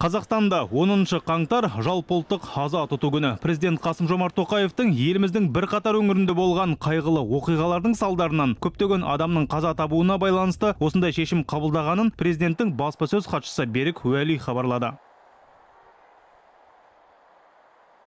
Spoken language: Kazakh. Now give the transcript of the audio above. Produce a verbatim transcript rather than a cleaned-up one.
Қазақстанда оныншы қаңтар жалпыұлттық аза тұту күні. Президент Қасым-Жомарт Тоқаевтың еліміздің бірқатар өңірінде болған қайғылы оқиғалардың салдарынан көптеген адамның қаза табуына байланысты осындай шешім қабылдағанын президенттің баспасөз хатшысы Берік Уәли хабарлады.